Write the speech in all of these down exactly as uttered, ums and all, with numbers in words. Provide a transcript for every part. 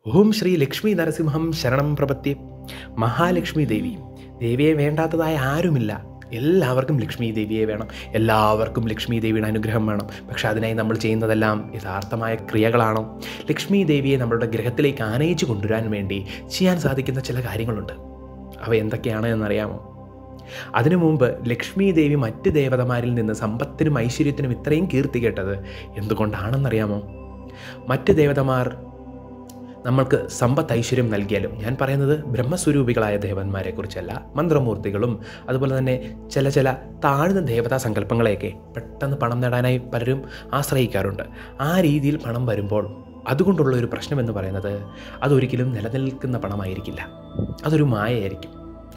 ഓം ശ്രീ ലക്ഷ്മി നരസിംഹം ശരണം പ്രപത്തി. മഹാലക്ഷ്മി ദേവി, ദേവിയെ വേണ്ടാത്തതായ ആരുമില്ല. എല്ലാവർക്കും ലക്ഷ്മി ദേവിയെ വേണം, എല്ലാവർക്കും ലക്ഷ്മി ദേവിയുടെ അനുഗ്രഹം വേണം. പക്ഷെ അതിനായി നമ്മൾ ചെയ്യുന്നതെല്ലാം യഥാർത്ഥമായ ക്രിയകളാണോ? ലക്ഷ്മി ദേവിയെ നമ്മളുടെ ഗ്രഹത്തിലേക്ക് ആനയിച്ചു കൊണ്ടുവരാൻ വേണ്ടി ചെയ്യാൻ സാധിക്കുന്ന ചില കാര്യങ്ങളുണ്ട്. അവ എന്തൊക്കെയാണ് എന്നറിയാമോ? അതിനു മുമ്പ് ലക്ഷ്മി ദേവി മറ്റ് ദേവതമാരിൽ നിന്ന് സമ്പത്തിനും ഐശ്വര്യത്തിനും ഇത്രയും കീർത്തി കേട്ടത് എന്തുകൊണ്ടാണെന്നറിയാമോ? മറ്റ് ദേവതമാർ നമ്മൾക്ക് സമ്പത്ത് ഐശ്വര്യം നൽകിയാലും, ഞാൻ പറയുന്നത് ബ്രഹ്മസ്വരൂപികളായ ദേവന്മാരെക്കുറിച്ചല്ല, മന്ത്രമൂർത്തികളും അതുപോലെ തന്നെ ചില ചില താഴ്ന്ന ദേവതാ സങ്കല്പങ്ങളെയൊക്കെ പെട്ടെന്ന് പണം നേടാനായി പലരും ആശ്രയിക്കാറുണ്ട്. ആ രീതിയിൽ പണം വരുമ്പോൾ അതുകൊണ്ടുള്ള ഒരു പ്രശ്നമെന്ന് പറയുന്നത് അതൊരിക്കലും നിലനിൽക്കുന്ന പണമായിരിക്കില്ല, അതൊരു മായയായിരിക്കും.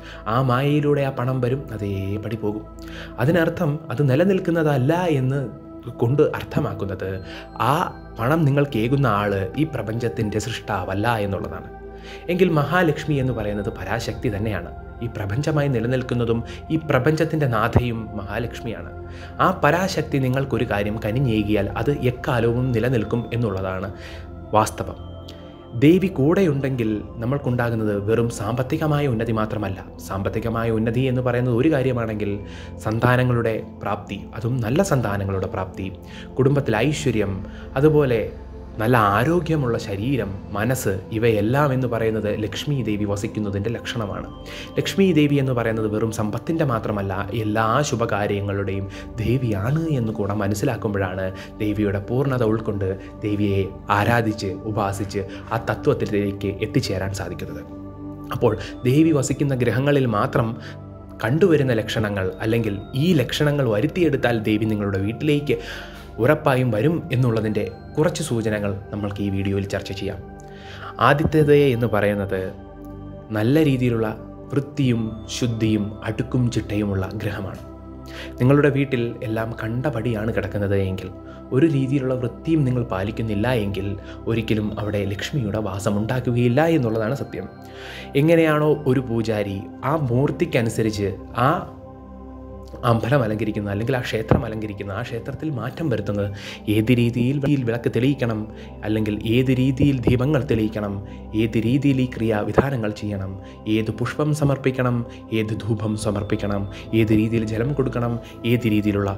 ആ മായയിലൂടെ ആ പണം വരും, അതേപടി പോകും. അതിനർത്ഥം അത് നിലനിൽക്കുന്നതല്ല എന്ന് കൊണ്ട് അർത്ഥമാക്കുന്നത് ആ പണം നിങ്ങൾക്കേകുന്ന ആൾ ഈ പ്രപഞ്ചത്തിൻ്റെ സൃഷ്ടാവല്ല എന്നുള്ളതാണ്. എങ്കിൽ മഹാലക്ഷ്മി എന്ന് പറയുന്നത് പരാശക്തി തന്നെയാണ്. ഈ പ്രപഞ്ചമായി നിലനിൽക്കുന്നതും ഈ പ്രപഞ്ചത്തിൻ്റെ നാഥയും മഹാലക്ഷ്മിയാണ്. ആ പരാശക്തി നിങ്ങൾക്കൊരു കാര്യം കനിഞ്ഞേകിയാൽ അത് എക്കാലവും നിലനിൽക്കും എന്നുള്ളതാണ് വാസ്തവം. ദേവി കൂടെയുണ്ടെങ്കിൽ നമ്മൾക്കുണ്ടാകുന്നത് വെറും സാമ്പത്തികമായ ഉന്നതി മാത്രമല്ല. സാമ്പത്തികമായ ഉന്നതി എന്ന് പറയുന്നത് ഒരു കാര്യമാണെങ്കിൽ, സന്താനങ്ങളുടെ പ്രാപ്തി, അതും നല്ല സന്താനങ്ങളുടെ പ്രാപ്തി, കുടുംബത്തിൽ ഐശ്വര്യം, അതുപോലെ നല്ല ആരോഗ്യമുള്ള ശരീരം, മനസ്സ്, ഇവയെല്ലാം എന്ന് പറയുന്നത് ലക്ഷ്മി ദേവി വസിക്കുന്നതിൻ്റെ ലക്ഷണമാണ്. ലക്ഷ്മി ദേവി എന്ന് പറയുന്നത് വെറും സമ്പത്തിൻ്റെ മാത്രമല്ല, എല്ലാ ശുഭകാര്യങ്ങളുടെയും ദേവിയാണ് എന്ന് കൂടെ മനസ്സിലാക്കുമ്പോഴാണ് ദേവിയുടെ പൂർണ്ണത ഉൾക്കൊണ്ട് ദേവിയെ ആരാധിച്ച് ഉപാസിച്ച് ആ തത്വത്തിലേക്ക് എത്തിച്ചേരാൻ സാധിക്കുന്നത്. അപ്പോൾ ദേവി വസിക്കുന്ന ഗ്രഹങ്ങളിൽ മാത്രം കണ്ടുവരുന്ന ലക്ഷണങ്ങൾ, അല്ലെങ്കിൽ ഈ ലക്ഷണങ്ങൾ വരുത്തിയെടുത്താൽ ദേവി നിങ്ങളുടെ വീട്ടിലേക്ക് ഉറപ്പായും വരും എന്നുള്ളതിൻ്റെ കുറച്ച് സൂചനകൾ നമ്മൾക്ക് ഈ വീഡിയോയിൽ ചർച്ച ചെയ്യാം. ആദ്യത്തേത് എന്ന് പറയുന്നത് നല്ല രീതിയിലുള്ള വൃത്തിയും ശുദ്ധിയും അടുക്കും ചിട്ടയുമുള്ള ഗ്രഹമാണ്. നിങ്ങളുടെ വീട്ടിൽ എല്ലാം കണ്ടപടിയാണ് കിടക്കുന്നത് എങ്കിൽ, ഒരു രീതിയിലുള്ള വൃത്തിയും നിങ്ങൾ പാലിക്കുന്നില്ല എങ്കിൽ ഒരിക്കലും അവിടെ ലക്ഷ്മിയുടെ വാസമുണ്ടാക്കുകയില്ല എന്നുള്ളതാണ് സത്യം. എങ്ങനെയാണോ ഒരു പൂജാരി ആ മൂർത്തിക്കനുസരിച്ച് ആ അമ്പലം അലങ്കരിക്കുന്ന, അല്ലെങ്കിൽ ആ ക്ഷേത്രം അലങ്കരിക്കുന്ന, ആ ക്ഷേത്രത്തിൽ മാറ്റം വരുത്തുന്നത്, ഏത് രീതിയിൽ വിളക്ക് തെളിയിക്കണം, അല്ലെങ്കിൽ ഏത് രീതിയിൽ ദീപങ്ങൾ തെളിയിക്കണം, ഏത് രീതിയിൽ ഈ ക്രിയാവിധാനങ്ങൾ ചെയ്യണം, ഏത് പുഷ്പം സമർപ്പിക്കണം, ഏത് ധൂപം സമർപ്പിക്കണം, ഏത് രീതിയിൽ ജലം കൊടുക്കണം, ഏത് രീതിയിലുള്ള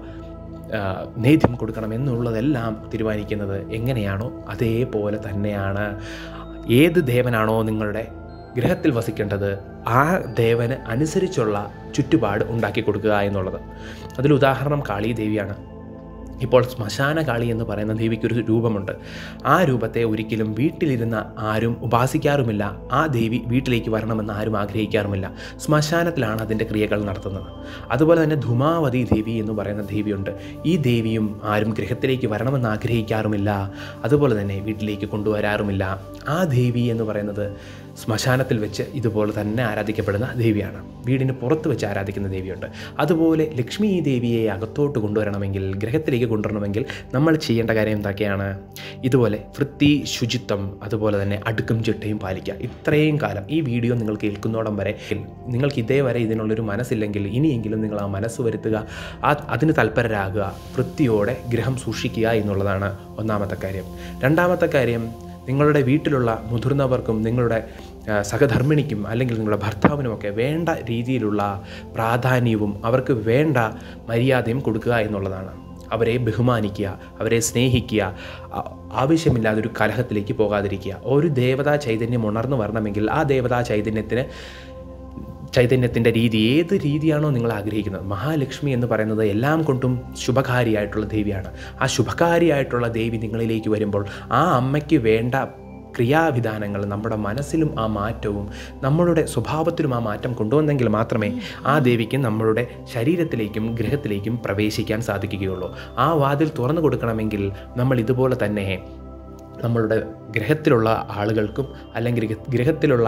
നേദ്യം കൊടുക്കണം എന്നുള്ളതെല്ലാം തീരുമാനിക്കുന്നത് എങ്ങനെയാണോ അതേപോലെ തന്നെയാണ് ഏത് ദേവനാണോ നിങ്ങളുടെ ഗ്രഹത്തിൽ വസിക്കേണ്ടത് ആ ദേവന് അനുസരിച്ചുള്ള ചുറ്റുപാട് ഉണ്ടാക്കി കൊടുക്കുക എന്നുള്ളത്. അതിലുദാഹരണം കാളി ദേവിയാണ്. ഇപ്പോൾ ശ്മശാന കാളി എന്ന് പറയുന്ന ദേവിക്കൊരു രൂപമുണ്ട്. ആ രൂപത്തെ ഒരിക്കലും വീട്ടിലിരുന്ന ആരും ഉപാസിക്കാറുമില്ല. ആ ദേവി വീട്ടിലേക്ക് വരണമെന്ന് ആരും ആഗ്രഹിക്കാറുമില്ല. ശ്മശാനത്തിലാണ് അതിൻ്റെ ക്രിയകൾ നടത്തുന്നത്. അതുപോലെ തന്നെ ധുമാവതി ദേവി എന്ന് പറയുന്ന ദേവിയുണ്ട്. ഈ ദേവിയും ആരും ഗൃഹത്തിലേക്ക് വരണമെന്ന് ആഗ്രഹിക്കാറുമില്ല, അതുപോലെ തന്നെ വീട്ടിലേക്ക് കൊണ്ടുവരാറുമില്ല. ആ ദേവി എന്ന് പറയുന്നത് ശ്മശാനത്തിൽ വെച്ച് ഇതുപോലെ തന്നെ ആരാധിക്കപ്പെടുന്ന ദേവിയാണ്. വീടിന് പുറത്ത് വെച്ച് ആരാധിക്കുന്ന ദേവിയുണ്ട്. അതുപോലെ ലക്ഷ്മി ദേവിയെ അകത്തോട്ട് കൊണ്ടുവരണമെങ്കിൽ, ഗ്രഹത്തിലേക്ക് കൊണ്ടുവരണമെങ്കിൽ നമ്മൾ ചെയ്യേണ്ട കാര്യം എന്തൊക്കെയാണ്? ഇതുപോലെ വൃത്തി, ശുചിത്വം, അതുപോലെ തന്നെ അടുക്കും ചിട്ടയും പാലിക്കുക. ഇത്രയും കാലം ഈ വീഡിയോ നിങ്ങൾ കേൾക്കുന്നോടം വരെ നിങ്ങൾക്ക് ഇതേവരെ ഇതിനുള്ളൊരു മനസ്സില്ലെങ്കിൽ ഇനിയെങ്കിലും നിങ്ങൾ ആ മനസ്സ് വരുത്തുക, ആ അതിന് തൽപരരാകുക, വൃത്തിയോടെ ഗ്രഹം സൂക്ഷിക്കുക എന്നുള്ളതാണ് ഒന്നാമത്തെ കാര്യം. രണ്ടാമത്തെ കാര്യം, നിങ്ങളുടെ വീട്ടിലുള്ള മുതിർന്നവർക്കും നിങ്ങളുടെ സഹധർമ്മിണിക്കും അല്ലെങ്കിൽ നിങ്ങളുടെ ഭർത്താവിനുമൊക്കെ വേണ്ട രീതിയിലുള്ള പ്രാധാന്യവും അവർക്ക് വേണ്ട മര്യാദയും കൊടുക്കുക എന്നുള്ളതാണ്. അവരെ ബഹുമാനിക്കുക, അവരെ സ്നേഹിക്കുക, ആവശ്യമില്ലാതൊരു കലഹത്തിലേക്ക് പോകാതിരിക്കുക. ഒരു ദേവതാ ചൈതന്യം ഉണർന്നു വരണമെങ്കിൽ ആ ദേവതാ ചൈതന്യത്തിന് ചൈതന്യത്തിൻ്റെ രീതി, ഏത് രീതിയാണോ നിങ്ങൾ ആഗ്രഹിക്കുന്നത്. മഹാലക്ഷ്മി എന്ന് പറയുന്നത് എല്ലാം കൊണ്ടും ശുഭകാരിയായിട്ടുള്ള ദേവിയാണ്. ആ ശുഭകാരിയായിട്ടുള്ള ദേവി നിങ്ങളിലേക്ക് വരുമ്പോൾ ആ അമ്മയ്ക്ക് വേണ്ട ക്രിയാവിധാനങ്ങൾ നമ്മുടെ മനസ്സിലും ആ മാറ്റവും നമ്മളുടെ സ്വഭാവത്തിലും ആ മാറ്റം കൊണ്ടുവന്നെങ്കിൽ മാത്രമേ ആ ദേവിക്ക് നമ്മളുടെ ശരീരത്തിലേക്കും ഗൃഹത്തിലേക്കും പ്രവേശിക്കാൻ സാധിക്കുകയുള്ളൂ. ആ വാതിൽ തുറന്നു കൊടുക്കണമെങ്കിൽ നമ്മൾ ഇതുപോലെ തന്നെ നമ്മളുടെ ഗൃഹത്തിലുള്ള ആളുകൾക്കും അല്ലെങ്കിൽ ഗൃഹത്തിലുള്ള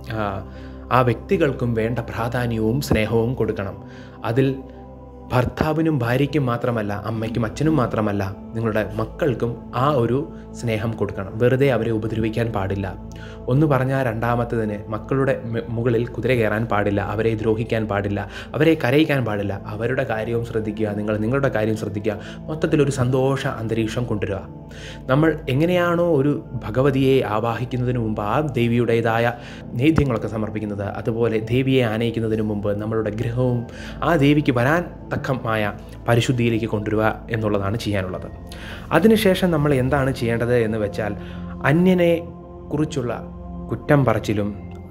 ആ വ്യക്തികൾക്കും വേണ്ട പ്രാധാന്യവും സ്നേഹവും കൊടുക്കണം. അതിൽ ഭർത്താവിനും ഭാര്യയ്ക്കും മാത്രമല്ല, അമ്മയ്ക്കും അച്ഛനും മാത്രമല്ല, നിങ്ങളുടെ മക്കൾക്കും ആ ഒരു സ്നേഹം കൊടുക്കണം. വെറുതെ അവരെ ഉപദ്രവിക്കാൻ പാടില്ല. ഒന്ന് പറഞ്ഞാൽ രണ്ടാമത്തതിന് മക്കളുടെ മുകളിൽ കുതിര കയറാൻ പാടില്ല, അവരെ ദ്രോഹിക്കാൻ പാടില്ല, അവരെ കരയിക്കാൻ പാടില്ല. അവരുടെ കാര്യവും ശ്രദ്ധിക്കുക, നിങ്ങൾ നിങ്ങളുടെ കാര്യം ശ്രദ്ധിക്കുക. മൊത്തത്തിലൊരു സന്തോഷ അന്തരീക്ഷം കൊണ്ടുവരിക. നമ്മൾ എങ്ങനെയാണോ ഒരു ഭഗവതിയെ ആവാഹിക്കുന്നതിന് മുമ്പ് ആ ദേവിയുടേതായ നേദ്യങ്ങളൊക്കെ സമർപ്പിക്കുന്നത്, അതുപോലെ ദേവിയെ ആനയിക്കുന്നതിന് മുമ്പ് നമ്മളുടെ ഗൃഹവും ആ ദേവിക്ക് വരാൻ തക്കമായ പരിശുദ്ധിയിലേക്ക് കൊണ്ടുവരിക എന്നുള്ളതാണ് ചെയ്യാനുള്ളത്. അതിനുശേഷം നമ്മൾ എന്താണ് ചെയ്യേണ്ടത് എന്ന് വെച്ചാൽ, അന്യനെ കുറിച്ചുള്ള കുറ്റം പറച്ചിലും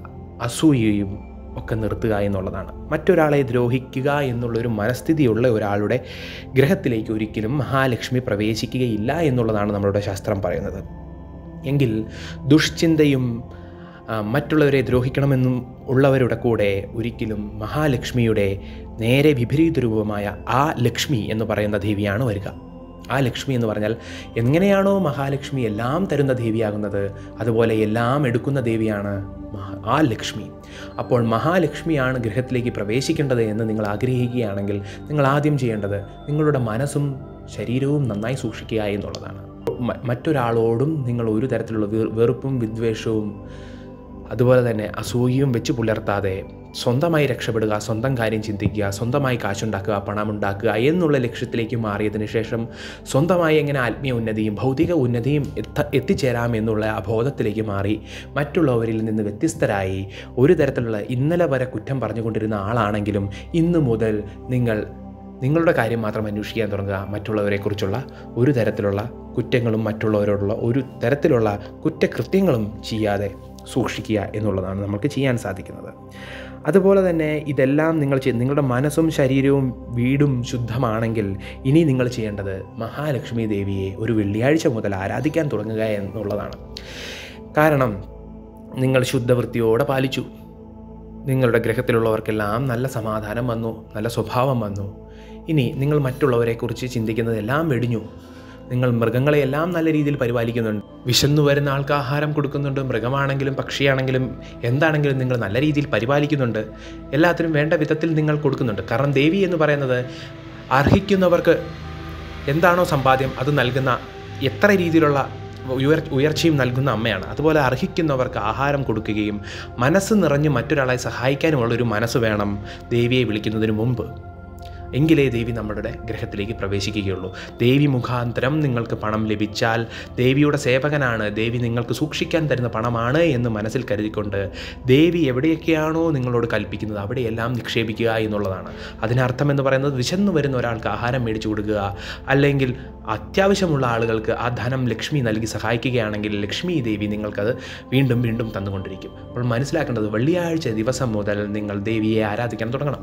അസൂയയും ഒക്കെ നിർത്തുക എന്നുള്ളതാണ്. മറ്റൊരാളെ ദ്രോഹിക്കുക എന്നുള്ളൊരു മനസ്ഥിതിയുള്ള ഒരാളുടെ ഗൃഹത്തിലേക്ക് ഒരിക്കലും മഹാലക്ഷ്മി പ്രവേശിക്കുകയില്ല എന്നുള്ളതാണ് നമ്മളുടെ ശാസ്ത്രം പറയുന്നത്. എങ്കിൽ ദുഷ്ചിന്തയും മറ്റുള്ളവരെ ദ്രോഹിക്കണമെന്നും ഉള്ളവരുടെ കൂടെ ഒരിക്കലും മഹാലക്ഷ്മിയുടെ നേരെ വിപരീത രൂപമായ ആ ലക്ഷ്മി എന്ന് പറയുന്ന ദേവിയാണ് വരിക. ആ ലക്ഷ്മി എന്ന് പറഞ്ഞാൽ എങ്ങനെയാണോ മഹാലക്ഷ്മി എല്ലാം തരുന്ന ദേവിയാകുന്നത്, അതുപോലെ എല്ലാം എടുക്കുന്ന ദേവിയാണ് ആ ലക്ഷ്മി. അപ്പോൾ മഹാലക്ഷ്മിയാണ് ഗൃഹത്തിലേക്ക് പ്രവേശിക്കേണ്ടത് എന്ന് നിങ്ങൾ ആഗ്രഹിക്കുകയാണെങ്കിൽ നിങ്ങൾ ആദ്യം ചെയ്യേണ്ടത് നിങ്ങളുടെ മനസ്സും ശരീരവും നന്നായി സൂക്ഷിക്കുക എന്നുള്ളതാണ്. മറ്റൊരാളോടും നിങ്ങൾ ഒരു തരത്തിലുള്ള വെറുപ്പും വിദ്വേഷവും അതുപോലെ തന്നെ അസൂയയും വെച്ച് പുലർത്താതെ സ്വന്തമായി രക്ഷപ്പെടുക, സ്വന്തം കാര്യം ചിന്തിക്കുക, സ്വന്തമായി കാശുണ്ടാക്കുക, പണമുണ്ടാക്കുക എന്നുള്ള ലക്ഷ്യത്തിലേക്ക് മാറിയതിന് ശേഷം സ്വന്തമായി എങ്ങനെ ആത്മീയ ഉന്നതിയും ഭൗതിക ഉന്നതിയും എത്ത എത്തിച്ചേരാം എന്നുള്ള അബോധത്തിലേക്ക് മാറി മറ്റുള്ളവരിൽ നിന്ന് വ്യത്യസ്തരായി ഒരു തരത്തിലുള്ള ഇന്നലെ വരെ കുറ്റം പറഞ്ഞുകൊണ്ടിരുന്ന ആളാണെങ്കിലും ഇന്നു മുതൽ നിങ്ങൾ നിങ്ങളുടെ കാര്യം മാത്രം അന്വേഷിക്കാൻ തുടങ്ങുക. മറ്റുള്ളവരെക്കുറിച്ചുള്ള ഒരു തരത്തിലുള്ള കുറ്റങ്ങളും മറ്റുള്ളവരോടുള്ള ഒരു തരത്തിലുള്ള കുറ്റകൃത്യങ്ങളും ചെയ്യാതെ സൂക്ഷിക്കുക എന്നുള്ളതാണ് നമുക്ക് ചെയ്യാൻ സാധിക്കുന്നത്. അതുപോലെ തന്നെ ഇതെല്ലാം നിങ്ങൾ ചെയ്ത് നിങ്ങളുടെ മനസ്സും ശരീരവും വീടും ശുദ്ധമാണെങ്കിൽ ഇനി നിങ്ങൾ ചെയ്യേണ്ടത് മഹാലക്ഷ്മി ദേവിയെ ഒരു വെള്ളിയാഴ്ച മുതൽ ആരാധിക്കാൻ തുടങ്ങുക എന്നുള്ളതാണ്. കാരണം നിങ്ങൾ ശുദ്ധവൃത്തിയോടെ പാലിച്ചു, നിങ്ങളുടെ ഗൃഹത്തിലുള്ളവർക്കെല്ലാം നല്ല സമാധാനം വന്നു, നല്ല സ്വഭാവം വന്നു. ഇനി നിങ്ങൾ മറ്റുള്ളവരെക്കുറിച്ച് ചിന്തിക്കുന്നതെല്ലാം വെടിഞ്ഞു. നിങ്ങൾ മൃഗങ്ങളെയെല്ലാം നല്ല രീതിയിൽ പരിപാലിക്കുന്നുണ്ട്, വിശന്നു വരുന്ന ആൾക്ക് ആഹാരം കൊടുക്കുന്നുണ്ട്, മൃഗമാണെങ്കിലും പക്ഷിയാണെങ്കിലും എന്താണെങ്കിലും നിങ്ങൾ നല്ല രീതിയിൽ പരിപാലിക്കുന്നുണ്ട്, എല്ലാത്തിനും വേണ്ട വിധത്തിൽ നിങ്ങൾ കൊടുക്കുന്നുണ്ട്. കാരണം ദേവി എന്ന് പറയുന്നത് അർഹിക്കുന്നവർക്ക് എന്താണോ സമ്പാദ്യം അത് നൽകുന്ന, എത്ര രീതിയിലുള്ള ഉയർ ഉയർച്ചയും നൽകുന്ന അമ്മയാണ്. അതുപോലെ അർഹിക്കുന്നവർക്ക് ആഹാരം കൊടുക്കുകയും മനസ്സ് നിറഞ്ഞ് മറ്റൊരാളെ സഹായിക്കാനുമുള്ളൊരു മനസ്സ് വേണം ദേവിയെ വിളിക്കുന്നതിന് മുമ്പ്. എങ്കിലേ ദേവി നമ്മുടെ ഗൃഹത്തിലേക്ക് പ്രവേശിക്കുകയുള്ളൂ. ദേവി മുഖാന്തരം നിങ്ങൾക്ക് പണം ലഭിച്ചാൽ ദേവിയുടെ സേവകനാണ്, ദേവി നിങ്ങൾക്ക് സൂക്ഷിക്കാൻ തരുന്ന പണമാണ് എന്ന് മനസ്സിൽ കരുതിക്കൊണ്ട് ദേവി എവിടെയൊക്കെയാണോ നിങ്ങളോട് കൽപ്പിക്കുന്നത് അവിടെയെല്ലാം നിക്ഷേപിക്കുക എന്നുള്ളതാണ്. അതിനർത്ഥം എന്ന് പറയുന്നത് വിശന്നു വരുന്ന ഒരാൾക്ക് ആഹാരം മേടിച്ചു കൊടുക്കുക, അല്ലെങ്കിൽ അത്യാവശ്യമുള്ള ആളുകൾക്ക് ആ ധനം ലക്ഷ്മി നൽകി സഹായിക്കുകയാണെങ്കിൽ ലക്ഷ്മി ദേവി നിങ്ങൾക്കത് വീണ്ടും വീണ്ടും തന്നുകൊണ്ടിരിക്കും. അപ്പോൾ മനസ്സിലാക്കേണ്ടത് വെള്ളിയാഴ്ച ദിവസം മുതൽ നിങ്ങൾ ദേവിയെ ആരാധിക്കാൻ തുടങ്ങണം.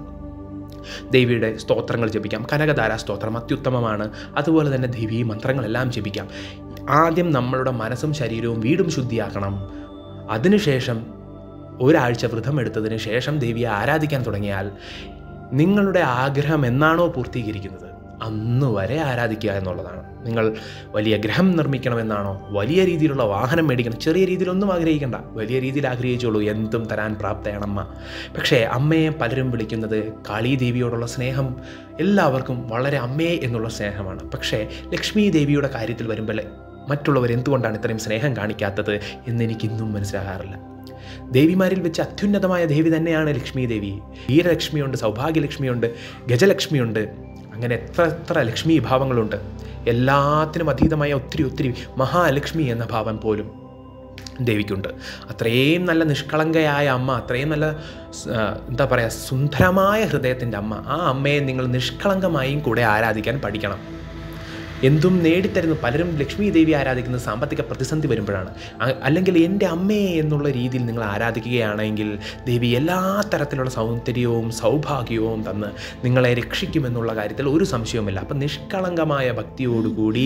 ദേവിയുടെ സ്തോത്രങ്ങൾ ജപിക്കാം. കനകധാരാ സ്തോത്രം അത്യുത്തമമാണ്. അതുപോലെ തന്നെ ദേവീ മന്ത്രങ്ങളെല്ലാം ജപിക്കാം. ആദ്യം നമ്മളുടെ മനസ്സും ശരീരവും വീടും ശുദ്ധിയാക്കണം. അതിനുശേഷം ഒരാഴ്ച വ്രതം എടുത്തതിന് ശേഷം ദേവിയെ ആരാധിക്കാൻ തുടങ്ങിയാൽ നിങ്ങളുടെ ആഗ്രഹം എന്നാണോ പൂർത്തീകരിക്കുന്നത് അന്ന് വരെ ആരാധിക്കുക എന്നുള്ളതാണ്. നിങ്ങൾ വലിയ ഗൃഹം നിർമ്മിക്കണമെന്നാണോ, വലിയ രീതിയിലുള്ള വാഹനം മേടിക്കണം, ചെറിയ രീതിയിലൊന്നും ആഗ്രഹിക്കേണ്ട, വലിയ രീതിയിൽ ആഗ്രഹിച്ചോളൂ, എന്തും തരാൻ പ്രാപ്തയാണ് അമ്മ. പക്ഷേ അമ്മയെ പലരും വിളിക്കുന്നത് കാളീ ദേവിയോടുള്ള സ്നേഹം എല്ലാവർക്കും വളരെ അമ്മയെ എന്നുള്ള സ്നേഹമാണ്. പക്ഷേ ലക്ഷ്മി ദേവിയുടെ കാര്യത്തിൽ വരുമ്പോൾ മറ്റുള്ളവർ എന്തുകൊണ്ടാണ് ഇത്രയും സ്നേഹം കാണിക്കാത്തത് എന്നെനിക്കിന്നും മനസ്സിലാകാറില്ല. ദേവിമാരിൽ വെച്ച് അത്യുന്നതമായ ദേവി തന്നെയാണ് ലക്ഷ്മി ദേവി. വീരലക്ഷ്മിയുണ്ട്, സൗഭാഗ്യലക്ഷ്മിയുണ്ട്, ഗജലക്ഷ്മിയുണ്ട്, അങ്ങനെ എത്ര എത്ര ലക്ഷ്മി ഭാവങ്ങളുണ്ട്. എല്ലാത്തിനും അതീതമായ ഒത്തിരി ഒത്തിരി മഹാലക്ഷ്മി എന്ന ഭാവം പോലും ദേവിക്കുണ്ട്. അത്രയും നല്ല നിഷ്കളങ്കയായ അമ്മ, അത്രയും നല്ല എന്താ പറയുക സുന്ദരമായ ഹൃദയത്തിൻ്റെ അമ്മ, ആ അമ്മയെ നിങ്ങൾ നിഷ്കളങ്കമായും കൂടെ ആരാധിക്കാൻ പഠിക്കണം. എന്തും നേടിത്തരുന്നു. പലരും ലക്ഷ്മി ദേവി ആരാധിക്കുന്നത് സാമ്പത്തിക പ്രതിസന്ധി വരുമ്പോഴാണ്. അല്ലെങ്കിൽ എൻ്റെ അമ്മയെ എന്നുള്ള രീതിയിൽ നിങ്ങൾ ആരാധിക്കുകയാണെങ്കിൽ ദേവി എല്ലാ തരത്തിലുള്ള സൗന്ദര്യവും സൗഭാഗ്യവും തന്ന് നിങ്ങളെ രക്ഷിക്കുമെന്നുള്ള കാര്യത്തിൽ ഒരു സംശയവുമില്ല. അപ്പം നിഷ്കളങ്കമായ ഭക്തിയോടുകൂടി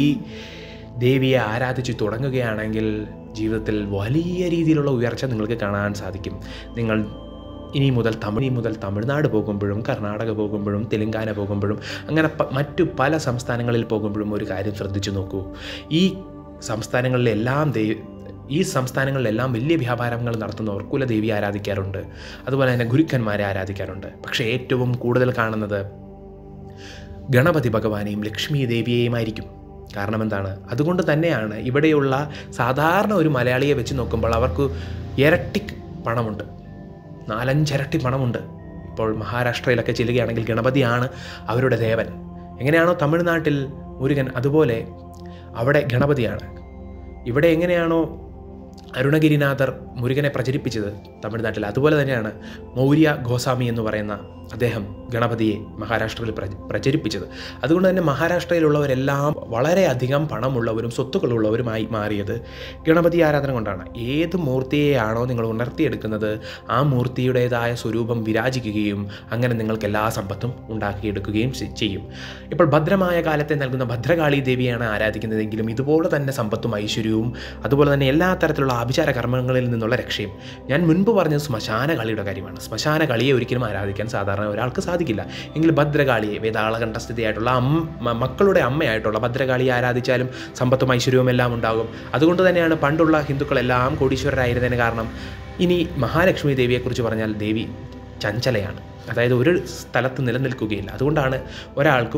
ദേവിയെ ആരാധിച്ച് തുടങ്ങുകയാണെങ്കിൽ ജീവിതത്തിൽ വലിയ രീതിയിലുള്ള ഉയർച്ച നിങ്ങൾക്ക് കാണാൻ സാധിക്കും. നിങ്ങൾ ഇനി മുതൽ തമിഴ് മുതൽ തമിഴ്നാട് പോകുമ്പോഴും കർണാടക പോകുമ്പോഴും തെലുങ്കാന പോകുമ്പോഴും അങ്ങനെ മറ്റു പല സംസ്ഥാനങ്ങളിൽ പോകുമ്പോഴും ഒരു കാര്യം ശ്രദ്ധിച്ചു നോക്കൂ. ഈ സംസ്ഥാനങ്ങളിലെല്ലാം ദേവി ഈ സംസ്ഥാനങ്ങളിലെല്ലാം വലിയ വ്യാപാരങ്ങൾ നടത്തുന്നവർ കുലദേവി ആരാധിക്കാറുണ്ട്, അതുപോലെ തന്നെ ഗുരുക്കന്മാരെ ആരാധിക്കാറുണ്ട്. പക്ഷേ ഏറ്റവും കൂടുതൽ കാണുന്നത് ഗണപതി ഭഗവാനെയും ലക്ഷ്മി ദേവിയെയുമായിരിക്കും. കാരണം എന്താണ്? അതുകൊണ്ട് തന്നെയാണ് ഇവിടെയുള്ള സാധാരണ ഒരു മലയാളിയെ വെച്ച് നോക്കുമ്പോൾ അവർക്ക് ഇരട്ടി പണമുണ്ട്, നാലഞ്ചിരട്ടി പണമുണ്ട്. ഇപ്പോൾ മഹാരാഷ്ട്രയിലൊക്കെ ചെല്ലുകയാണെങ്കിൽ ഗണപതിയാണ് അവരുടെ ദേവൻ. എങ്ങനെയാണോ തമിഴ്നാട്ടിൽ മുരുകൻ, അതുപോലെ അവിടെ ഗണപതിയാണ്. ഇവിടെ എങ്ങനെയാണോ അരുണഗിരിനാഥർ മുരുകനെ പ്രചരിപ്പിച്ചത് തമിഴ്നാട്ടിൽ, അതുപോലെ തന്നെയാണ് മൗര്യ ഗോസ്വാമി എന്ന് പറയുന്ന അദ്ദേഹം ഗണപതിയെ മഹാരാഷ്ട്രയിൽ പ്രചരിപ്പിച്ചത്. അതുകൊണ്ട് തന്നെ മഹാരാഷ്ട്രയിലുള്ളവരെല്ലാം വളരെയധികം പണമുള്ളവരും സ്വത്തുക്കളുള്ളവരുമായി മാറിയത് ഗണപതി ആരാധന കൊണ്ടാണ്. ഏത് മൂർത്തിയെയാണോ നിങ്ങൾ ഉണർത്തിയെടുക്കുന്നത് ആ മൂർത്തിയുടേതായ സ്വരൂപം വിരാജിക്കുകയും അങ്ങനെ നിങ്ങൾക്ക് എല്ലാ സമ്പത്തും ഉണ്ടാക്കിയെടുക്കുകയും ചെയ്യും. ഇപ്പോൾ ഭദ്രമായ കാലത്തെ നൽകുന്ന ഭദ്രകാളി ദേവിയാണ് ആരാധിക്കുന്നതെങ്കിലും ഇതുപോലെ തന്നെ സമ്പത്തും ഐശ്വര്യവും അതുപോലെ തന്നെ എല്ലാ തരത്തിലുള്ള ആഭിചാര കർമ്മങ്ങളിൽ നിന്നുള്ള രക്ഷയും. ഞാൻ മുൻപ് പറഞ്ഞത് ശ്മശാന കളിയുടെ കാര്യമാണ്. ശ്മശാന കളിയെ ഒരിക്കലും ആരാധിക്കാൻ സാധാരണ ഒരാൾക്ക് സാധിക്കില്ല. എങ്കിൽ ഭദ്രകാളിയെ, വേതാളകണ്ഠസ്ഥിതിയായിട്ടുള്ള അമ്മ മക്കളുടെ അമ്മയായിട്ടുള്ള ഭദ്രകാളിയെ ആരാധിച്ചാലും സമ്പത്തും ഐശ്വര്യവും എല്ലാം ഉണ്ടാകും. അതുകൊണ്ട് തന്നെയാണ് പണ്ടുള്ള ഹിന്ദുക്കളെല്ലാം കോടീശ്വരരായിരുന്നതിന് കാരണം. ഇനി മഹാലക്ഷ്മി ദേവിയെക്കുറിച്ച് പറഞ്ഞാൽ ദേവി ചഞ്ചലയാണ്, അതായത് ഒരു സ്ഥലത്ത് നിലനിൽക്കുകയില്ല. അതുകൊണ്ടാണ് ഒരാൾക്കും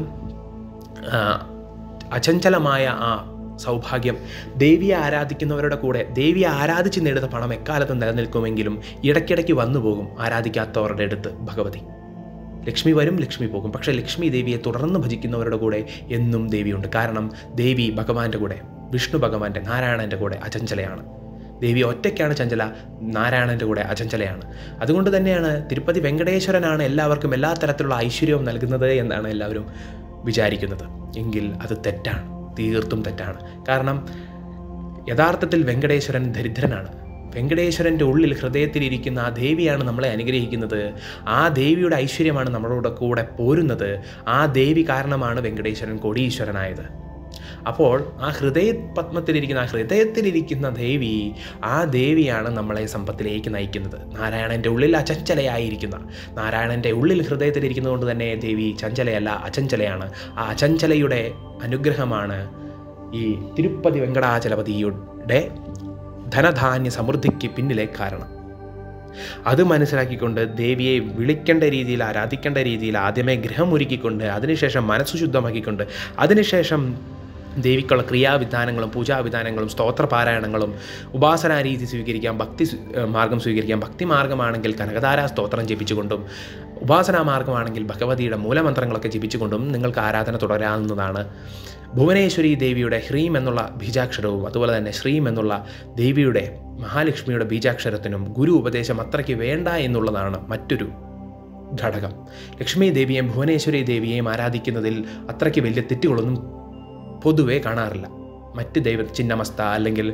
അചഞ്ചലമായ ആ സൗഭാഗ്യം ദേവിയെ ആരാധിക്കുന്നവരുടെ കൂടെ ദേവിയെ ആരാധിച്ച് നേടുന്ന പണം എക്കാലത്തും നിലനിൽക്കുമെങ്കിലും ഇടയ്ക്കിടയ്ക്ക് വന്നു പോകും ആരാധിക്കാത്തവരുടെ അടുത്ത് ഭഗവതി. ലക്ഷ്മി വരും, ലക്ഷ്മി പോകും. പക്ഷേ ലക്ഷ്മി ദേവിയെ തുടർന്ന് ഭജിക്കുന്നവരുടെ കൂടെ എന്നും ദേവിയുണ്ട്. കാരണം ദേവി ഭഗവാന്റെ കൂടെ, വിഷ്ണു ഭഗവാന്റെ, നാരായണൻ്റെ കൂടെ അചഞ്ചലയാണ്. ദേവി ഒറ്റയ്ക്കാണ് ചഞ്ചല, നാരായണൻ്റെ കൂടെ അചഞ്ചലയാണ്. അതുകൊണ്ട് തന്നെയാണ് തിരുപ്പതി വെങ്കടേശ്വരനാണ് എല്ലാവർക്കും എല്ലാ തരത്തിലുള്ള ഐശ്വര്യവും നൽകുന്നത് എന്നാണ് എല്ലാവരും വിചാരിക്കുന്നത്. എങ്കിൽ അത് തെറ്റാണ്, തീർത്തും തെറ്റാണ്. കാരണം യഥാർത്ഥത്തിൽ വെങ്കടേശ്വരൻ ദരിദ്രനാണ്. വെങ്കടേശ്വരൻ്റെ ഉള്ളിൽ ഹൃദയത്തിലിരിക്കുന്ന ആ ദേവിയാണ് നമ്മളെ അനുഗ്രഹിക്കുന്നത്. ആ ദേവിയുടെ ഐശ്വര്യമാണ് നമ്മളോട് കൂടെ പോരുന്നത്. ആ ദേവി കാരണമാണ് വെങ്കടേശ്വരൻ കോടീശ്വരനായത്. അപ്പോൾ ആ ഹൃദയ പത്മത്തിലിരിക്കുന്ന ആ ഹൃദയത്തിലിരിക്കുന്ന ദേവി, ആ ദേവിയാണ് നമ്മളെ സമ്പത്തിലേക്ക് നയിക്കുന്നത്. നാരായണൻ്റെ ഉള്ളിൽ അചഞ്ചലയായിരിക്കുന്ന, നാരായണൻ്റെ ഉള്ളിൽ ഹൃദയത്തിലിരിക്കുന്നത് കൊണ്ട് തന്നെ ദേവി ചഞ്ചലയല്ല, അചഞ്ചലയാണ്. ആ അചഞ്ചലയുടെ അനുഗ്രഹമാണ് ഈ തിരുപ്പതി വെങ്കടാചലപതിയുടെ ധനധാന്യ സമൃദ്ധിക്ക് പിന്നിലെ കാരണം. അത് മനസ്സിലാക്കിക്കൊണ്ട് ദേവിയെ വിളിക്കേണ്ട രീതിയിൽ, ആരാധിക്കേണ്ട രീതിയിൽ ആദ്യമേ ഗൃഹം ഒരുക്കിക്കൊണ്ട് അതിനുശേഷം മനസ്സു ശുദ്ധമാക്കിക്കൊണ്ട് അതിനുശേഷം ദേവിക്കുള്ള ക്രിയാവിധാനങ്ങളും പൂജാവിധാനങ്ങളും സ്തോത്രപാരായണങ്ങളും ഉപാസനാ രീതി സ്വീകരിക്കാം, ഭക്തി മാർഗം സ്വീകരിക്കാം. ഭക്തി മാർഗമാണെങ്കിൽ കനകധാരാ സ്തോത്രം ജപിച്ചുകൊണ്ടും ഉപാസനാ മാർഗമാണെങ്കിൽ ഭഗവതിയുടെ മൂലമന്ത്രങ്ങളൊക്കെ ജപിച്ചുകൊണ്ടും നിങ്ങൾക്ക് ആരാധന തുടരാവുന്നതാണ്. ഭുവനേശ്വരി ദേവിയുടെ ഹ്രീം എന്നുള്ള ബീജാക്ഷരവും അതുപോലെ തന്നെ ശ്രീം എന്നുള്ള ദേവിയുടെ മഹാലക്ഷ്മിയുടെ ബീജാക്ഷരത്തിനും ഗുരു ഉപദേശം അത്രയ്ക്ക് വേണ്ട എന്നുള്ളതാണ് മറ്റൊരു ഘടകം. ലക്ഷ്മി ദേവിയെയും ഭുവനേശ്വരി ദേവിയെയും ആരാധിക്കുന്നതിൽ അത്രയ്ക്ക് വലിയ തെറ്റുകളൊന്നും പൊതുവെ കാണാറില്ല. മറ്റ് ദൈവ ചിന്നമസ്ത അല്ലെങ്കിൽ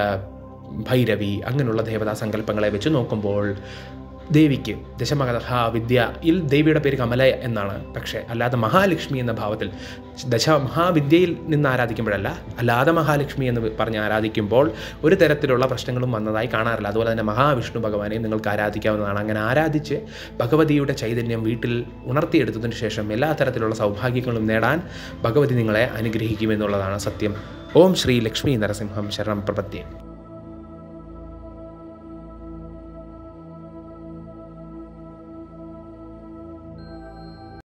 ഭൈരവി അങ്ങനെയുള്ള ദേവതാ സങ്കല്പങ്ങളെ വെച്ച് നോക്കുമ്പോൾ ദേവിക്ക് ദശമഹാവിദ്യയിൽ ദേവിയുടെ പേര് കമല എന്നാണ്. പക്ഷേ അല്ലാതെ മഹാലക്ഷ്മി എന്ന ഭാവത്തിൽ ദശമഹാവിദ്യയിൽ നിന്ന് ആരാധിക്കുമ്പോഴല്ല, അല്ലാതെ മഹാലക്ഷ്മി എന്ന് പറഞ്ഞ് ആരാധിക്കുമ്പോൾ ഒരു തരത്തിലുള്ള പ്രശ്നങ്ങളും വന്നതായി കാണാറില്ല. അതുപോലെ തന്നെ മഹാവിഷ്ണു ഭഗവാനെയും നിങ്ങൾക്ക് ആരാധിക്കാവുന്നതാണ്. അങ്ങനെ ആരാധിച്ച് ഭഗവതിയുടെ ചൈതന്യം വീട്ടിൽ ഉണർത്തിയെടുത്തതിന് ശേഷം എല്ലാ തരത്തിലുള്ള സൗഭാഗ്യങ്ങളും നേടാൻ ഭഗവതി നിങ്ങളെ അനുഗ്രഹിക്കുമെന്നുള്ളതാണ് സത്യം. ഓം ശ്രീ ലക്ഷ്മി നരസിംഹം ശരണം പ്രപദ്യേ.